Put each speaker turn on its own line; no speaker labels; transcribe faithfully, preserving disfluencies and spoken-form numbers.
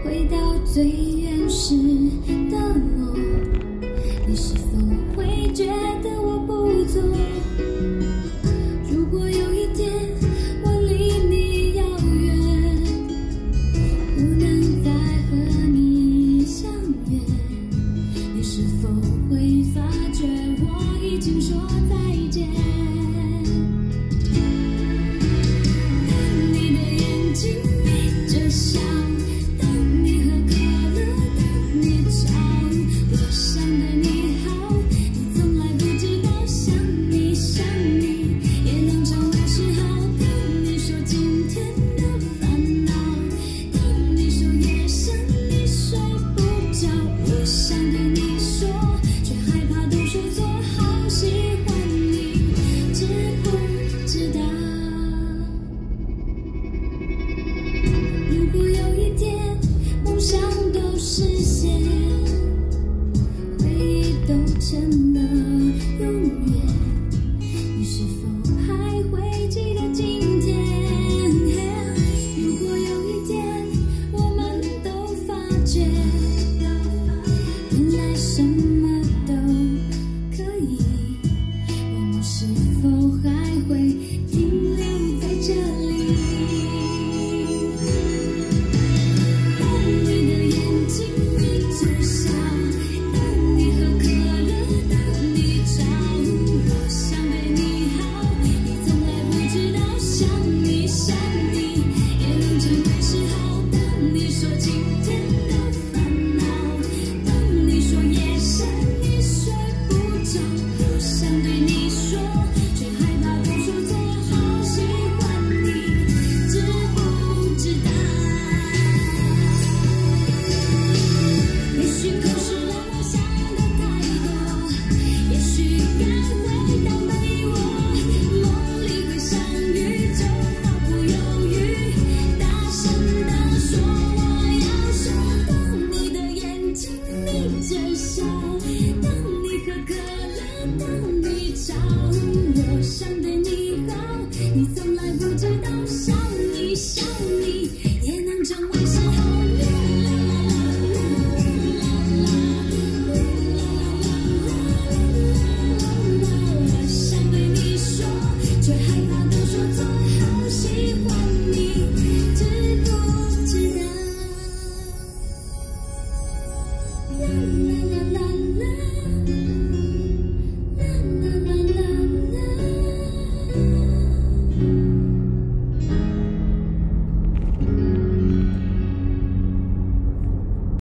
回到最原始的我，你是否会觉得我不错？如果有一天我离你遥远，不能再和你相约，你是否会发觉我已经说再见？当你的眼睛眯着笑，当你喝可乐，当你吵，我想对你好，你从来不知道想你想你也能成为嗜好。当你说今天的烦恼，当你说夜深你睡不着，我想对你说，却害怕都说错，好喜欢你，知不知道？如果有一天梦想都实现，回忆都成了永远，你是否还会记得今天？如果有一天我们都发觉，原来什么都可以，我们是否还会停留在这里？当你的眼睛眯着笑，当你喝可乐，当你吵，我想对你好，你从来不知道想你想你也能成为嗜好。当你说今天的烦恼，当你说夜深你睡不着，我想对你说，却害怕都说错，好喜欢你，知不知道？也许故事让我想的太多，也许该回到没我，梦里会相遇，就毫不犹豫，大声地说我要说。当你的眼睛眯着笑，当你喝可乐，当你吵，我想对你好，你从来不知道想你想你也能成为嗜好。我想对你说，却害怕都说错，好喜欢你，知不知道？啦啦啦啦。